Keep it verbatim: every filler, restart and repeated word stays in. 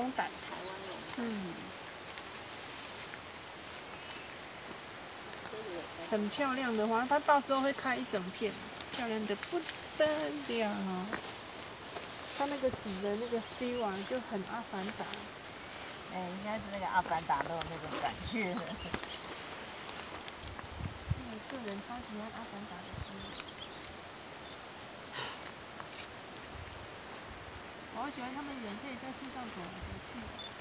龙胆。 台湾龙胆。 嗯。很漂亮的花，它到时候会开一整片，漂亮的不得了。它那个纸的那个 feel 啊，就很阿凡达。 哎、欸，应该是那个阿凡达都有那种感觉。 我个人超喜欢阿凡达的 feel。我好喜欢他们人可以在树上走来走去。